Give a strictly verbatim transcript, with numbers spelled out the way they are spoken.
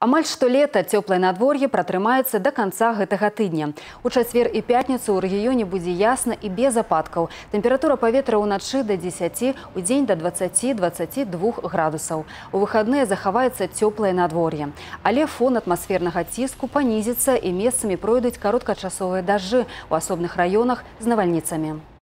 Амаль штолета цёплае надвор'е пратрымаецца до конца гэтага тыдня. У чацвер і пятніцу ў рэгіёне будзе ясна і без ападкаў. Тэмпература паветра ўначы да дзесяці, удзень да дваццаці — дваццаці двух градусаў. У выхадныя захаваецца цёплае надвор'е. Але фон атмасфернага ціску панізіцца і месцамі пройдуць кароткачасовыя дажджы у асобных раёнах з навальніцамі.